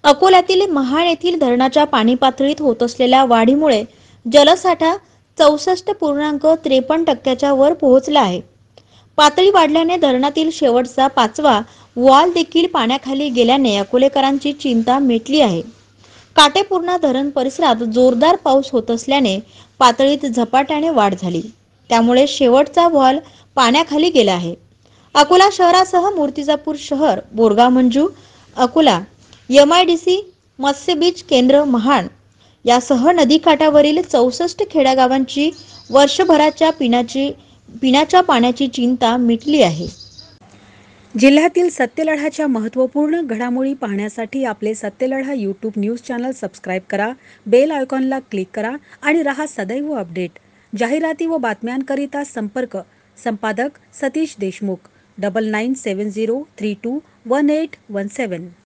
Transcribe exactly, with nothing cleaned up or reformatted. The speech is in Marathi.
अकोल्यातील महाड येथील धरणाच्या पाणी पातळीत होत असलेल्या वाढीमुळे जलसाठा चौसष्ट पूर्णांक त्रेपन्न टक्क्याच्या वर पोहोचला आहे। पातळी वाढल्याने धरणातील शेवटचा पाचवा वॉल देखील पाण्याखाली गेल्याने अकोलेकरांची चिंता मिटली आहे। काटेपूर्णा धरण परिसरात जोरदार पाऊस होत असल्याने पातळीत झपाट्याने वाढ झाली, त्यामुळे शेवटचा वॉल पाण्याखाली गेला आहे। अकोला शहरासह मूर्तिजापूर शहर, Borgaon Manju, Akola, M I D C, मत्स्य बीच केंद्र, महाड यासह नदीकाठावरील चौसष्ट खेड्यागावांची वर्षभराच्या पिण्याची पिण्याच्या पाण्याची चिंता मिटली आहे। जिल्ह्यातील सत्यलढाच्या महत्त्वपूर्ण घडामोडी पाहण्यासाठी आपले Satyaladha YouTube news channel subscribe करा, बेल आयकॉनला क्लिक करा आणि रहा सदैव अपडेट। जाहिराती व बातम्यांकरिता संपर्क संपादक Satish Deshmukh, double nine seven zero three two one eight one सेवन।